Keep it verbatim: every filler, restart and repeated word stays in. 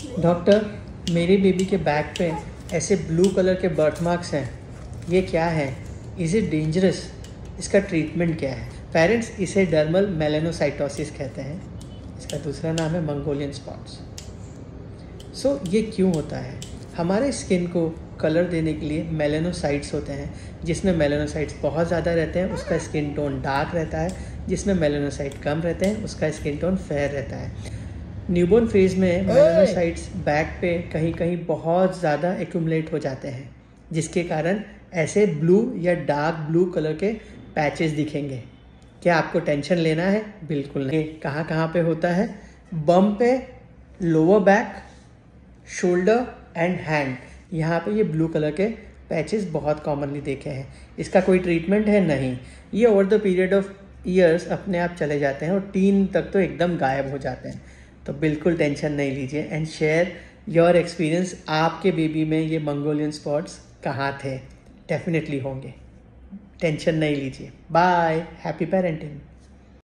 Doctor, मेरी baby के back पे ऐसे ब्लू कलर के बर्थ मार्क्स हैं, ये क्या है? Is it dangerous? इसका ट्रीटमेंट क्या है? पेरेंट्स इसे डर्मल मेलेनोसाइटोसिस कहते हैं। इसका दूसरा नाम है मंगोलियन स्पॉट्स। सो so, ये क्यों होता है? हमारे स्किन को कलर देने के लिए मेलेनोसाइट्स होते हैं। जिसमें मेलेनोसाइट्स बहुत ज़्यादा रहते हैं उसका स्किन टोन डार्क रहता है, जिसमें मेलेनोसाइट कम रहते हैं उसका स्किन टोन फेयर रहता है। न्यूबॉर्न फेज़ में मेलेनोसाइट्स बैक पे कहीं कहीं बहुत ज़्यादा एक्यूमुलेट हो जाते हैं, जिसके कारण ऐसे ब्लू या डार्क ब्लू कलर के पैचेस दिखेंगे। क्या आपको टेंशन लेना है? बिल्कुल नहीं। कहाँ कहाँ पे होता है? बम पे, lower back, shoulder and hand, यहाँ पे ये ब्लू कलर के पैचेस बहुत कॉमनली देखे हैं। इसका कोई ट्रीटमेंट है? नहीं। ये over the period of years अपने आप चले जाते हैं और टीन तक तो एकदम गायब हो जाते हैं। तो बिल्कुल टेंशन नहीं लीजिए एंड शेयर योर एक्सपीरियंस। आपके बेबी में ये मंगोलियन स्पॉट्स कहाँ थे? डेफिनेटली होंगे। टेंशन नहीं लीजिए। Bye, happy parenting.